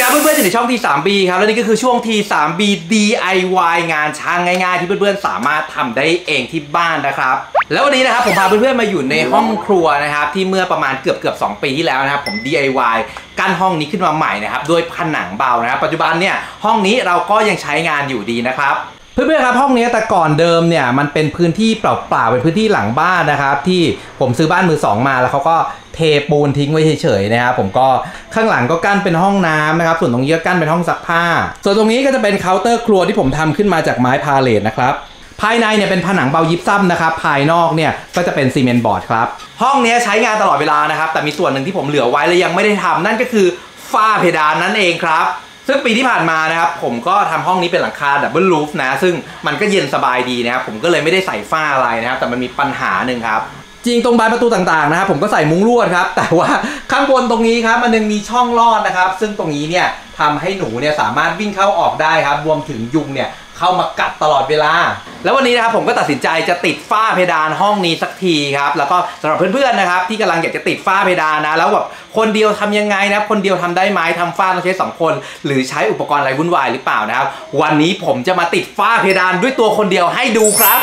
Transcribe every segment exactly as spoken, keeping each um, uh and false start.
เพื่อนๆอยู่ในช่อง ที ทรี บี ครับแล้วนี่ก็คือช่วง ที ทรี บี ดี ไอ วาย งานช่างง่ายๆที่เพื่อนๆสามารถทำได้เองที่บ้านนะครับแล้ววันนี้นะครับผมพาเพื่อนๆมาอยู่ในห้องครัวนะครับที่เมื่อประมาณเกือบเกือบสองปีที่แล้วนะครับผม ดี ไอ วาย กั้นห้องนี้ขึ้นมาใหม่นะครับด้วยผนังเบานะครับปัจจุบันเนี่ยห้องนี้เราก็ยังใช้งานอยู่ดีนะครับเพื่อนๆครับห้องนี้แต่ก่อนเดิมเนี่ยมันเป็นพื้นที่เปล่าๆเป็นพื้นที่หลังบ้านนะครับที่ผมซื้อบ้านมือสองมาแล้วเขาก็เทปูนทิ้งไว้เฉยๆนะครับผมก็ข้างหลังก็กั้นเป็นห้องน้ำนะครับส่วนตรงนี้ก็กั้นเป็นห้องซักผ้าส่วนตรงนี้ก็จะเป็นเคาน์เตอร์ครัวที่ผมทำขึ้นมาจากไม้พาเลทนะครับภายในเนี่ยเป็นผนังเบายิปซัมนะครับภายนอกเนี่ยก็จะเป็นซีเมนต์บอร์ดครับห้องนี้ใช้งานตลอดเวลานะครับแต่มีส่วนหนึ่งที่ผมเหลือไว้และยังไม่ได้ทำนั่นก็คือฝ้าเพดานนั่นเองครับซึ่งปีที่ผ่านมานะครับผมก็ทำห้องนี้เป็นหลังคาดับเบิลรูฟนะซึ่งมันก็เย็นสบายดีนะครับผมก็เลยไม่ได้ใส่ฝ้าอะไรนะครับแต่มันมีปัญหาหนึ่งครับจริงตรงบานประตูต่างๆนะครับผมก็ใส่มุ้งลวดครับแต่ว่าข้างบนตรงนี้ครับมันยังมีช่องลอดนะครับซึ่งตรงนี้เนี่ยทำให้หนูเนี่ยสามารถวิ่งเข้าออกได้ครับรวมถึงยุงเนี่ยเข้ามากัดตลอดเวลาแล้ววันนี้นะครับผมก็ตัดสินใจจะติดฝ้าเพดานห้องนี้สักทีครับแล้วก็สำหรับเพื่อนๆนะครับที่กำลังอยากจะติดฝ้าเพดานนะแล้วแบบคนเดียวทำยังไงนะคนเดียวทำได้ไหมทำฝ้าต้องใช้สองคนหรือใช้อุปกรณ์อะไรวุ่นวายหรือเปล่านะครับวันนี้ผมจะมาติดฝ้าเพดานด้วยตัวคนเดียวให้ดูครับ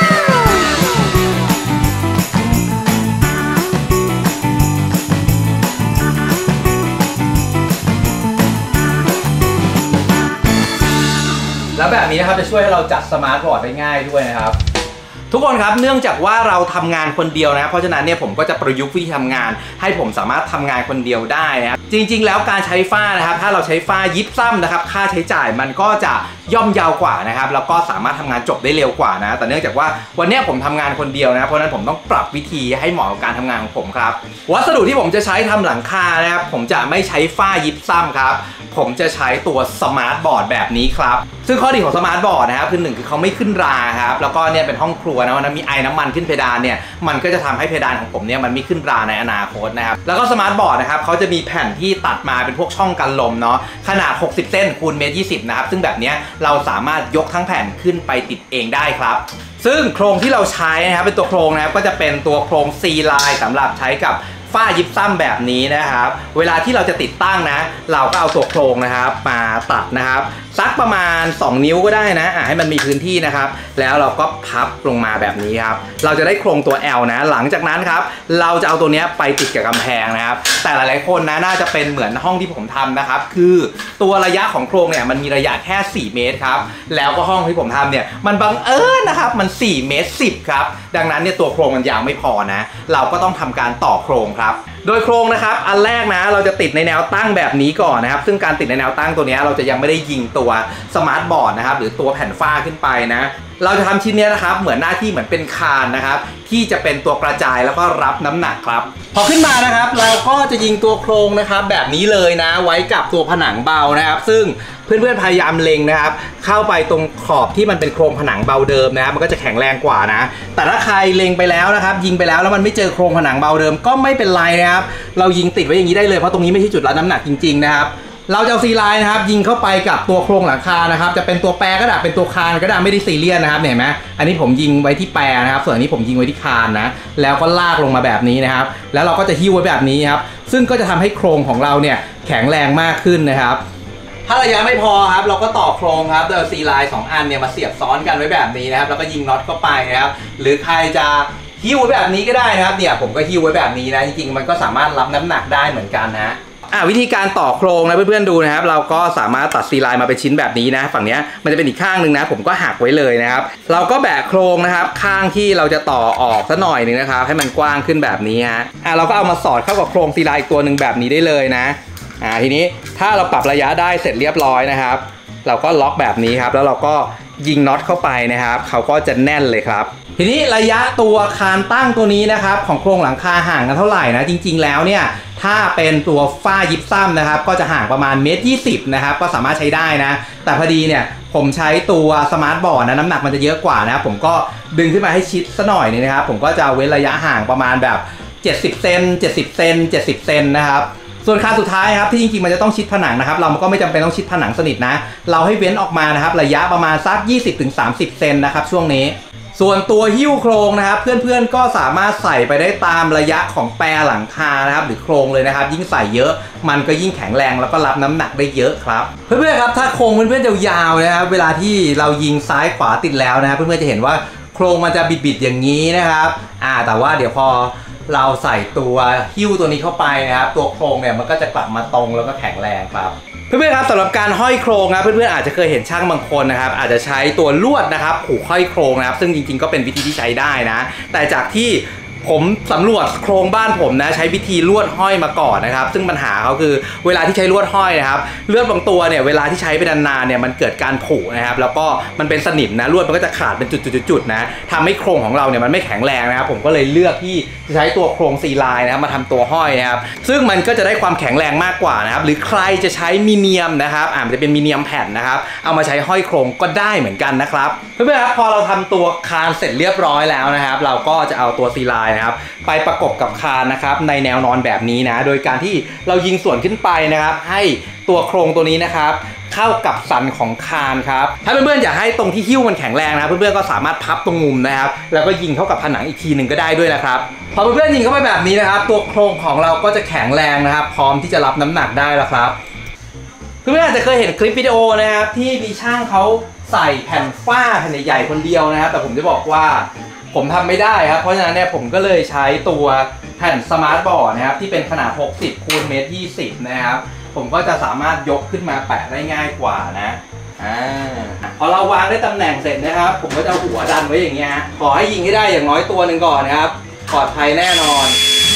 แล้วแบบนี้นะครับจะช่วยให้เราจัดสมาร์ทบอร์ดได้ง่ายด้วยนะครับทุกคนครับเนื่องจากว่าเราทำงานคนเดียวนะเพราะฉะนั้นเนี่ยผมก็จะประยุกต์วิธีทำงานให้ผมสามารถทำงานคนเดียวได้นะครับจริงๆแล้วการใช้ฝ้านะครับถ้าเราใช้ฝ้ายิปซัมนะครับค่าใช้จ่ายมันก็จะย่อมเยาวกว่านะครับแล้วก็สามารถทำงานจบได้เร็วกว่านะแต่เนื่องจากว่าวันนี้ผมทำงานคนเดียวนะเพราะฉะนั้นผมต้องปรับวิธีให้เหมาะกับการทำงานของผมครับวัสดุที่ผมจะใช้ทำหลังคานะครับผมจะไม่ใช้ฝ้ายิปซัมครับผมจะใช้ตัวสมาร์ทบอร์ดแบบนี้ครับซึ่งข้อดีของสมาร์ทบอร์ดนะครับคือหนึ่งคือเขาไม่ขึ้นราครับแล้วก็เนี่ยเป็นห้องครัวนะวันนั้นมีไอน้ำมันขึ้นเพดานเนี่ยมันก็จะทำให้เพดานของผมเนี่ยมันไม่ขึ้นราในอนาคตนะครับแล้วก็สมาร์ทบอร์ดนะครับเขาจะมีแผ่นที่ตัดมาเป็นพวกช่องกันลมเนาะขนาดหกสิบเส้นคูณเมตรยี่สิบนะครับซึ่งแบบนี้เราสามารถยกทั้งแผ่นขึ้นไปติดเองได้ครับซึ่งโครงที่เราใช้นะครับเป็นตัวโครงนะครับก็จะเป็นตัวโครง ซี ไลน์ สำหรับใช้กับฝ้ายิปซัมแบบนี้นะครับเวลาที่เราจะติดตั้งนะเราก็เอาตัวโครงนะครับมาตัดนะครับสักประมาณสองนิ้วก็ได้นะอ่ะให้มันมีพื้นที่นะครับแล้วเราก็พับลงมาแบบนี้ครับเราจะได้โครงตัว แอล นะหลังจากนั้นครับเราจะเอาตัวนี้ไปติดกับกำแพงนะครับแต่หลายๆคนนะน่าจะเป็นเหมือนห้องที่ผมทำนะครับคือตัวระยะของโครงเนี่ยมันมีระยะแค่สี่เมตรครับแล้วก็ห้องที่ผมทำเนี่ยมันบังเอิญนะครับมันสี่เมตรสิบครับดังนั้นเนี่ยตัวโครงมันยาวไม่พอนะเราก็ต้องทำการต่อโครงครับโดยโครงนะครับอันแรกนะเราจะติดในแนวตั้งแบบนี้ก่อนนะครับซึ่งการติดในแนวตั้งตัวนี้เราจะยังไม่ได้ยิงตัวสมาร์ทบอร์ดนะครับหรือตัวแผ่นฝ้าขึ้นไปนะเราจะทำชิ้นนี้นะครับเหมือนหน้าที่เหมือนเป็นคานนะครับที่จะเป็นตัวกระจายแล้วก็รับน้ำหนักครับพอขึ้นมานะครับเราก็จะยิงตัวโครงนะครับแบบนี้เลยนะไว้กับตัวผนังเบานะครับซึ่งเพื่อนๆพยายามเล็งนะครับเข้าไปตรงขอบที่มันเป็นโครงผนังเบาเดิมนะครับมันก็จะแข็งแรงกว่านะแต่ถ้าใครเล็งไปแล้วนะครับยิงไปแล้วแล้วมันไม่เจอโครงผนังเบาเดิมก็ไม่เป็นไรนะครับเรายิงติดไว้อย่างนี้ได้เลยเพราะตรงนี้ไม่ใช่จุดรับน้ำหนักจริงๆนะครับเราจะเอาซีไลน์นะครับยิงเข้าไปกับตัวโครงหลังคานะครับจะเป็นตัวแปรก็ได้เป็นตัวคานก็ได้ไม่ได้ซีเรียสนะครับเห็นไหมอันนี้ผมยิงไว้ที่แปรนะครับส่วนอันนี้ผมยิงไว้ที่คานนะแล้วก็ลากลงมาแบบนี้นะครับแล้วเราก็จะหิ้วไว้แบบนี้ครับซึ่งก็จะทำให้โครงของเราเนี่ยแข็งแรงมากขึ้นนะครับถ้าระยะไม่พอครับเราก็ต่อโครงครับโดยซีไลน์สองอันเนี่ยมาเสียบซ้อนกันไว้แบบนี้นะครับแล้วก็ยิงน็อตเข้าไปนะครับหรือใครจะหิ้วไว้แบบนี้ก็ได้นะครับเนี่ยผมก็หิ้วไว้แบบนี้นะจริงๆมันก็สามารถรับน้ำหนักได้เหมือนกันนะอ่ะวิธีการต่อโครงนะเพื่อนๆดูนะครับเราก็สามารถตัดซีไลน์มาเป็นชิ้นแบบนี้นะฝั่งนี้มันจะเป็นอีกข้างหนึ่งนะผมก็หักไว้เลยนะครับเราก็แบะโครงนะครับข้างที่เราจะต่อออกสักหน่อยหนึ่งนะครับให้มันกว้างขึ้นแบบนี้ฮะอ่ะเราก็เอามาสอดเข้ากับโครงซีไลน์อีกตัวหนึ่งแบบนี้ได้เลยนะอ่าทีนี้ถ้าเราปรับระยะได้เสร็จเรียบร้อยนะครับเราก็ล็อกแบบนี้ครับแล้วเราก็ยิงน็อตเข้าไปนะครับเขาก็จะแน่นเลยครับทีนี้ระยะตัวคานตั้งตัวนี้นะครับของโครงหลังคาห่างกันเท่าไหร่นะจริงๆแล้วเนี่ยถ้าเป็นตัวฝ้ายิปซัมนะครับก็จะห่างประมาณเมตรยี่สิบนะครับก็สามารถใช้ได้นะแต่พอดีเนี่ยผมใช้ตัวสมาร์ทบอร์ดนะน้ำหนักมันจะเยอะกว่านะผมก็ดึงขึ้นมาให้ชิดซะหน่อยนึงนะครับผมก็จะเว้นระยะห่างประมาณแบบเจ็ดสิบเซนเจ็ดสิบเซนเจ็ดสิบเซนนะครับส่วนคานสุดท้ายครับที่จริงๆมันจะต้องชิดผนังนะครับเราก็ไม่จำเป็นต้องชิดผนังสนิทนะเราให้เว้นออกมานะครับระยะประมาณสัก ยี่สิบถึงสามสิบ เซนนะครับช่วงนี้ส่วนตัวหิ้วโครงนะครับเพื่อนๆก็สามารถใส่ไปได้ตามระยะของแปรหลังคานะครับหรือโครงเลยนะครับยิ่งใส่เยอะมันก็ยิ่งแข็งแรงแล้วก็รับน้ำหนักได้เยอะครับเพื่อนๆครับถ้าโครงเพื่อนๆยาวๆนะครับเวลาที่เรายิงซ้ายขวาติดแล้วนะครับเพื่อนๆจะเห็นว่าโครงมันจะบิดๆอย่างนี้นะครับอ่าแต่ว่าเดี๋ยวพอเราใส่ตัวหิ้วตัวนี้เข้าไปนะครับตัวโครงเนี่ยมันก็จะกลับมาตรงแล้วก็แข็งแรงครับเพื่อนๆครับสำหรับการห้อยโครงนะเพื่อนๆอาจจะเคยเห็นช่างบางคนนะครับอาจจะใช้ตัวลวดนะครับผูกห้อยโครงนะครับซึ่งจริงๆก็เป็นวิธีที่ใช้ได้นะแต่จากที่ผมสำรวจโครงบ้านผมนะใช้วิธีลวดห้อยมาก่อนนะครับซึ่งปัญหาเขาคือเวลาที่ใช้ลวดห้อยนะครับเลือดบางตัวเนี่ยเวลาที่ใช้ไปนานๆเนี่ยมันเกิดการผุนะครับแล้วก็มันเป็นสนิมนะลวดมันก็จะขาดเป็นจุดๆๆนะทำให้โครงของเราเนี่ยมันไม่แข็งแรงนะครับผมก็เลยเลือกที่จะใช้ตัวโครงซีไลน์นะครับมาทำตัวห้อยนะครับซึ่งมันก็จะได้ความแข็งแรงมากกว่านะครับหรือใครจะใช้มีเนียมนะครับอ่ามันจะเป็นมีเนียมแผ่นนะครับเอามาใช้ห้อยโครงก็ได้เหมือนกันนะครับเพื่อนๆครับพอเราทำตัวคานเสร็จเรียบร้อยแล้วนะครับเราก็จะเอาตัวซีไลน์นะครับไปประกบกับคานนะครับในแนวนอนแบบนี้นะโดยการที่เรายิงส่วนขึ้นไปนะครับให้ตัวโครงตัวนี้นะครับเข้ากับสันของคานครับถ้าเพื่อนๆอยากให้ตรงที่หิ้วมันแข็งแรงนะเพื่อนๆก็สามารถพับตรงมุมนะครับแล้วก็ยิงเข้ากับผนังอีกทีหนึ่งก็ได้ด้วยนะครับพอเพื่อนๆยิงเข้าไปแบบนี้นะครับตัวโครงของเราก็จะแข็งแรงนะครับพร้อมที่จะรับน้ำหนักได้แล้วครับเพื่อนๆอาจจะเคยเห็นคลิปวิดีโอนะครับที่มีช่างเขาใส่แผ่นฝ้าแผ่นใหญ่ๆคนเดียวนะครับแต่ผมจะบอกว่าผมทำไม่ได้ครับเพราะฉะนั้นเนี่ยผมก็เลยใช้ตัวแผ่นสมาร์ทบอร์ดนะครับที่เป็นขนาดหกสิบคูณเมตรยี่สิบนะครับผมก็จะสามารถยกขึ้นมาแปะได้ง่ายกว่านะอ่าพอเราวางได้ตำแหน่งเสร็จนะครับผมก็จะหัวดันไว้อย่างเงี้ยขอให้ยิงให้ได้อย่างน้อยตัวหนึ่งก่อนนะครับปลอดภัยแน่นอน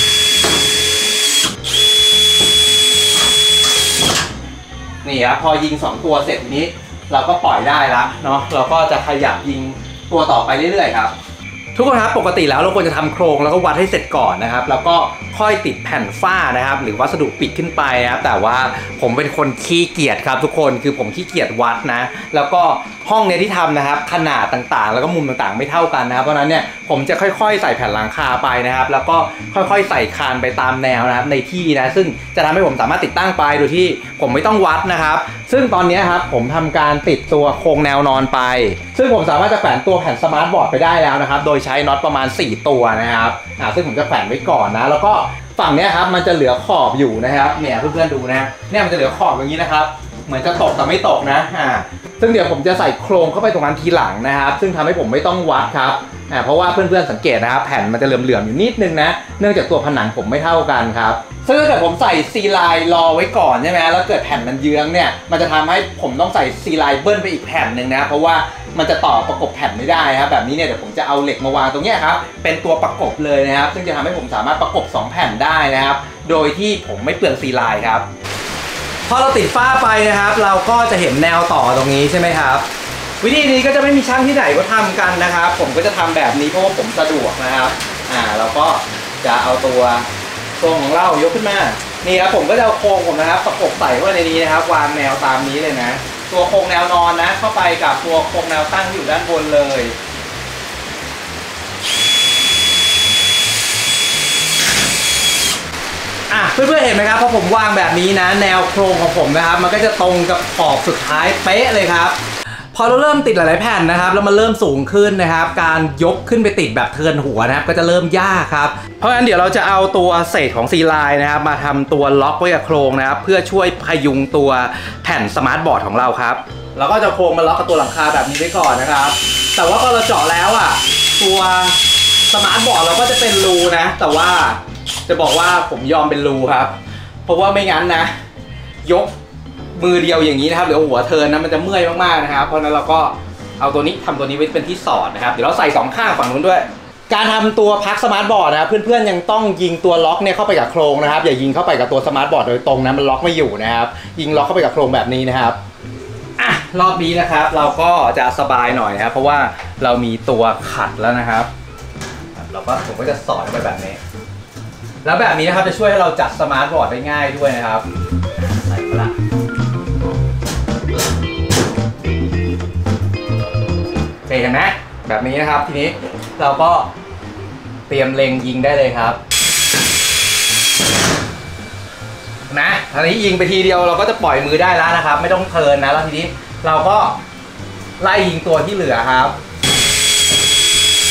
นี่ครับพอยิงสองตัวเสร็จทีนี้เราก็ปล่อยได้แล้วเนาะเราก็จะขยับยิงตัวต่อไปเรื่อยๆครับทุกคนครับปกติแล้วเราควรจะทำโครงแล้วก็วัดให้เสร็จก่อนนะครับแล้วก็ค่อยติดแผ่นฝ้านะครับหรือวัสดุปิดขึ้นไปนะครับแต่ว่าผมเป็นคนขี้เกียจครับทุกคนคือผมขี้เกียจวัดนะแล้วก็ห้องเนี้ยที่ทำนะครับขนาดต่างๆแล้วก็มุมต่างๆไม่เท่ากันนะครับเพราะนั้นเนี่ยผมจะค่อยๆใส่แผ่นหลังคาไปนะครับแล้วก็ค่อยๆใส่คานไปตามแนวนะครับในที่นะซึ่งจะทำให้ผมสามารถติดตั้งไปโดยที่ผมไม่ต้องวัดนะครับซึ่งตอนนี้ครับผมทำการติดตัวโครงแนวนอนไปซึ่งผมสามารถจะแขวนตัวแผ่นสมาร์ทบอร์ดไปได้แล้วนะครับโดยใช้น็อตประมาณสี่ตัวนะครับอ่าซึ่งผมจะแขวนไว้ก่อนนะแล้วก็ฝั่งนี้ครับมันจะเหลือขอบอยู่นะครับเนี่ยเพื่อนๆดูนะเนี่ยมันจะเหลือขอบอย่างนี้นะครับเหมือนจะตกแต่ไม่ตกนะอ่าซึ่งเดี๋ยวผมจะใส่โครงเข้าไปตรงนั้นทีหลังนะครับซึ่งทำให้ผมไม่ต้องวัดครับอ่าเพราะว่าเพื่อนๆสังเกตนะครับแผ่นมันจะเหลื่อมๆอยู่นิดนึงนะเนื่องจากตัวผนังผมไม่เท่ากันครับซึ่งถ้าเกิดผมใส่ซีไลน์รอไว้ก่อนใช่ไหมแล้วเกิดแผ่นมันเยื้องเนี่ยมันจะทำให้ผมต้องใส่ซีไลน์เบิ้ลไปอีกแผ่นหนึ่งนะเพราะว่ามันจะต่อประกบแผ่นไม่ได้ครับแบบนี้เนี่ยเดี๋ยวผมจะเอาเหล็กมาวางตรงนี้ครับเป็นตัวประกบเลยนะครับซึ่งจะทำให้ผมสามารถประกบสองแผ่นได้นะครับโดยที่ผมไม่เปลืองซีไลน์ครับพอเราติดฝ้าไปนะครับเราก็จะเห็นแนวต่อตรงนี้ใช่ไหมครับวิธีนี้ก็จะไม่มีช่างที่ไหนก็ทำกันนะครับผมก็จะทำแบบนี้เพราะว่าผมสะดวกนะครับอ่าเราก็จะเอาตัวโครงของเรายกขึ้นมานี่ครับผมก็จะเอาโครงผมนะครับประกบใส่ไว้ในนี้นะครับวางแนวตามนี้เลยนะตัวโครงแนวนอนนะเข้าไปกับตัวโครงแนวตั้งที่อยู่ด้านบนเลยอ่ะเพื่อนๆเห็นไหมครับพอผมวางแบบนี้นะแนวโครงของผมนะครับมันก็จะตรงกับขอบสุดท้ายเป๊ะเลยครับพอเราเริ่มติดหลายๆแผ่นนะครับแล้วมันเริ่มสูงขึ้นนะครับการยกขึ้นไปติดแบบเทิร์นหัวนะครับก็จะเริ่มยากครับเพราะฉะนั้นเดี๋ยวเราจะเอาตัวเศษของซีไลน์นะครับมาทำตัวล็อกไว้กับโครงนะครับเพื่อช่วยพยุงตัวแผ่นสมาร์ทบอร์ดของเราครับเราก็จะโครงมาล็อกกับตัวหลังคาแบบนี้ไว้ก่อนนะครับแต่ว่าพอเราเจาะแล้วอ่ะตัวสมาร์ทบอร์ดเราก็จะเป็นรูนะแต่ว่าจะบอกว่าผมยอมเป็นรูครับเพราะว่าไม่งั้นนะยกมือเดียวอย่างนี้นะครับเดี๋ยวหัวเทิร์นนะมันจะเมื่อยมากๆนะครับเพราะนั้นเราก็เอาตัวนี้ทำตัวนี้ไว้เป็นที่สอดนะครับเดี๋ยวเราใส่สองข้างฝั่งนู้นด้วยการทำตัวพักสมาร์ทบอร์ดนะครับเพื่อนๆยังต้องยิงตัวล็อกเนี่ยเข้าไปกับโครงนะครับอย่ายิงเข้าไปกับตัวสมาร์ทบอร์ดโดยตรงนะมันล็อกไม่อยู่นะครับยิงล็อกเข้าไปกับโครงแบบนี้นะครับอ่ะรอบนี้นะครับเราก็จะสบายหน่อยนะครับเพราะว่าเรามีตัวขัดแล้วนะครับเราก็ผมก็จะสอดไปแบบนี้แล้วแบบนี้นะครับจะช่วยให้เราจัดสมาร์ทบอร์ดได้ง่ายด้วยนะครับใส่ไปละเห็นไหมแบบนี้นะครับทีนี้เราก็เตรียมเล็งยิงได้เลยครับนะทีนี้ยิงไปทีเดียวเราก็จะปล่อยมือได้แล้วนะครับไม่ต้องเทิร์นนะแล้วทีนี้เราก็ไล่ยิงตัวที่เหลือครับ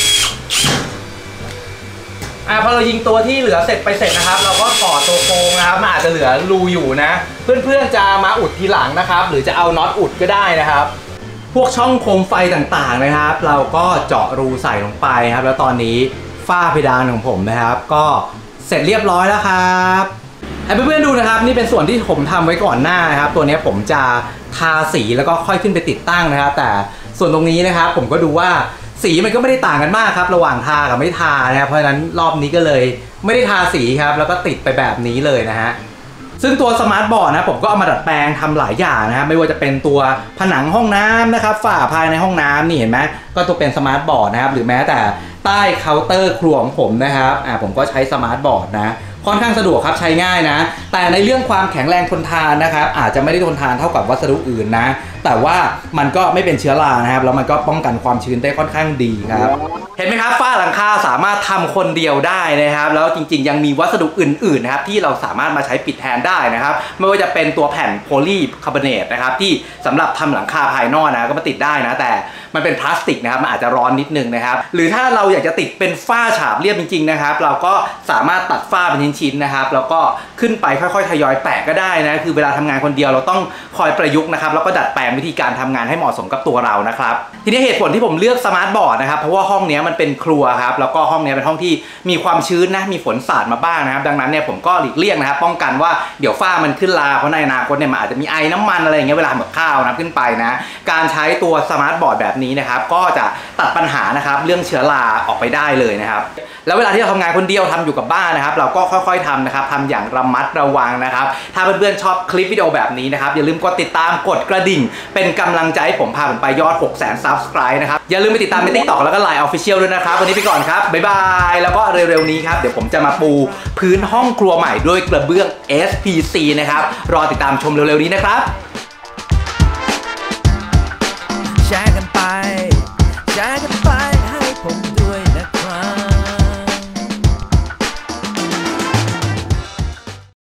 อ่ะพอเรายิงตัวที่เหลือเสร็จไปเสร็จนะครับเราก็ถอดตัวโครงนะครับมันอาจจะเหลือรูอยู่นะเพื่อนๆจะมาอุดทีหลังนะครับหรือจะเอาน็อตอุดก็ได้นะครับพวกช่องโคมไฟต่างๆนะครับเราก็เจาะรูใส่ลงไปครับแล้วตอนนี้ฝ้าเพดานของผมนะครับก็เสร็จเรียบร้อยแล้วครับให้เพื่อนๆดูนะครับนี่เป็นส่วนที่ผมทำไว้ก่อนหน้านะครับตัวนี้ผมจะทาสีแล้วก็ค่อยขึ้นไปติดตั้งนะครับแต่ส่วนตรงนี้นะครับผมก็ดูว่าสีมันก็ไม่ได้ต่างกันมากครับระหว่างทากับไม่ทานะครับเพราะฉะนั้นรอบนี้ก็เลยไม่ได้ทาสีครับแล้วก็ติดไปแบบนี้เลยนะฮะซึ่งตัวสมาร์ทบอร์ดนะผมก็เอามาดัดแปลงทำหลายอย่างนะครับไม่ว่าจะเป็นตัวผนังห้องน้ำนะครับฝาภายในห้องน้ำนี่เห็นไหมก็ตัวเป็นสมาร์ทบอร์ดนะครับหรือแม้แต่ใต้เคาน์เตอร์ครัวของผมนะครับอ่าผมก็ใช้สมาร์ทบอร์ดนะค่อนข้างสะดวกครับใช้ง่ายนะแต่ในเรื่องความแข็งแรงทนทานนะครับอาจจะไม่ได้ทนทานเท่ากับวัสดุอื่นนะแต่ว่ามันก็ไม่เป็นเชื้อรานะครับแล้วมันก็ป้องกันความชื้นได้ค่อนข้างดีครับเห็นไหมครับฝ้าหลังคาสามารถทำคนเดียวได้นะครับแล้วจริงๆยังมีวัสดุอื่นๆนะครับที่เราสามารถมาใช้ปิดแทนได้นะครับไม่ว่าจะเป็นตัวแผ่นโพลีคาร์บอเนตนะครับที่สำหรับทำหลังคาภายนอกนะก็มาติดได้นะแต่มันเป็นพลาสติกนะครับมันอาจจะร้อนนิดนึงนะครับหรือถ้าเราอยากจะติดเป็นฝ้าฉาบเรียบจริงๆนะครับเราก็สามารถตัดฝ้าเป็นชิ้นๆนะครับแล้วก็ขึ้นไปค่อยๆทยอยแปะก็ได้นะคือเวลาทำงานคนเดียวเราต้องคอยประยุกต์นะครับแล้วก็ดัดแปลงวิธีการทำงานให้เหมาะสมกับตัวเรานะครับทีนี้เหตุผลที่ผมเลือกสมาร์ทบอร์ดนะครับเพราะว่าห้องนี้มันเป็นครัวครับแล้วก็ห้องนี้เป็นห้องที่มีความชื้นนะมีฝนสาดมาบ้างนะครับดังนั้นเนี่ยผมก็หลีกเลี่ยงนะครับป้องกันว่าเดี๋ยวฝ้ามันขึ้นราเพราะในอนาคตเนี่ยมันอาจจะมีไอน้ำมันอะไรอย่างเงี้ยเวลาทำกับข้าวนะขึ้นไปนะการใช้ตัวสมาร์ทบอร์ดแบบนี้นะครับก็จะตัดปัญหานะครับเรื่องเชื้อราออกไปได้เลยนะครับแล้วเวลาที่เราทำงานคนเดียวทำอยู่กับบ้านนะครับเราก็ค่อยๆทำนะครับทำอย่างระมัดระวังนะครับถ้าเพื่อนๆชอบคลิปวิดีโอแบบนี้นะครับอย่าลืมกดติดตามกดกระดิ่งเป็นกำลังใจให้ผมพาผมไปยอด หกแสน ซับสไครบ์ นะครับอย่าลืมไปติดตามใน ติ๊กต็อก แล้วก็ ไลน์ Official ด้วยนะครับวันนี้ไปก่อนครับบ๊ายบายแล้วก็เร็วๆนี้ครับเดี๋ยวผมจะมาปูพื้นห้องครัวใหม่ด้วยกระเบื้อง เอส พี ซี นะครับรอติดตามชมเร็วๆนี้นะครับ